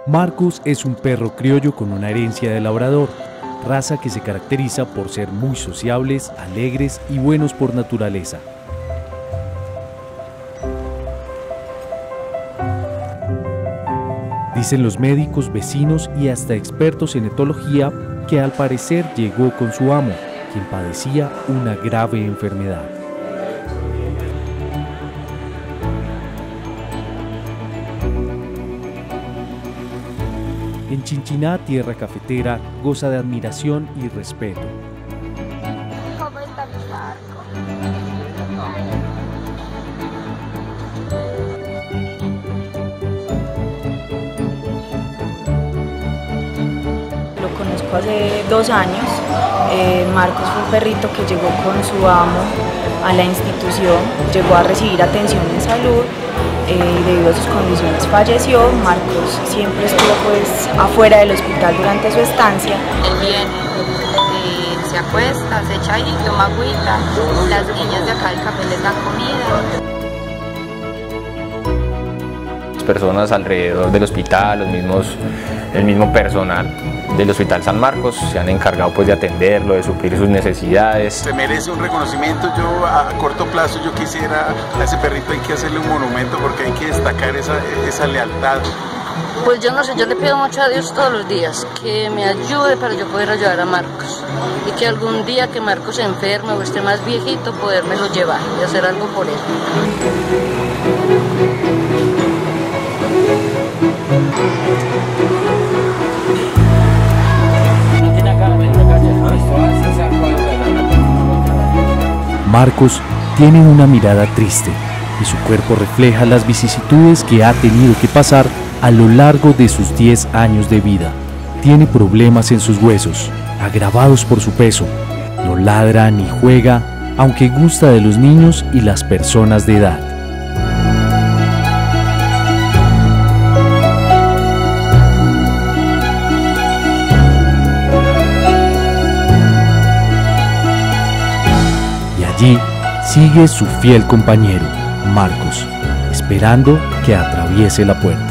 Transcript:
Marcos es un perro criollo con una herencia de labrador, raza que se caracteriza por ser muy sociables, alegres y buenos por naturaleza. Dicen los médicos, vecinos y hasta expertos en etología que al parecer llegó con su amo, quien padecía una grave enfermedad. En Chinchiná, tierra cafetera, goza de admiración y respeto. ¿Cómo está mi Marco? Lo conozco hace 2 años. Marcos fue un perrito que llegó con su amo a la institución, llegó a recibir atención en salud. Debido a sus condiciones falleció. Marcos siempre estuvo afuera del hospital durante su estancia. Él viene, se acuesta, se echa ahí, toma agüita, las niñas de acá del café les dan comida. Las personas alrededor del hospital, el mismo personal del Hospital San Marcos se han encargado de atenderlo, de suplir sus necesidades. Se merece un reconocimiento. Yo a corto plazo yo quisiera, a ese perrito hay que hacerle un monumento porque hay que destacar esa lealtad. Pues yo no sé, yo le pido mucho a Dios todos los días que me ayude para yo poder ayudar a Marcos y que algún día que Marcos se enferme o esté más viejito podérmelo llevar y hacer algo por él. Marcos tiene una mirada triste y su cuerpo refleja las vicisitudes que ha tenido que pasar a lo largo de sus 10 años de vida. Tiene problemas en sus huesos, agravados por su peso. No ladra ni juega, aunque gusta de los niños y las personas de edad. Allí sigue su fiel compañero, Marcos, esperando que atraviese la puerta.